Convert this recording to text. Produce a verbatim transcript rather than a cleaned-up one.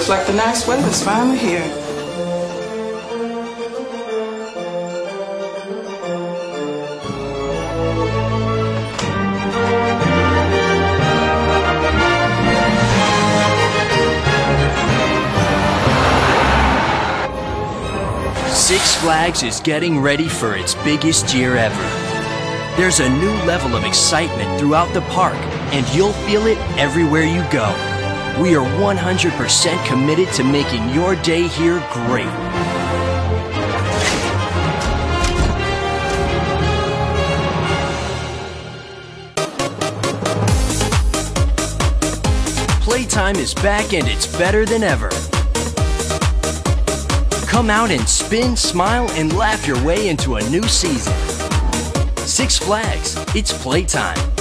Looks like the nice weather's finally here. Six Flags is getting ready for its biggest year ever. There's a new level of excitement throughout the park, and you'll feel it everywhere you go. We are one hundred percent committed to making your day here great. Playtime is back and it's better than ever. Come out and spin, smile, and laugh your way into a new season. Six Flags, it's playtime.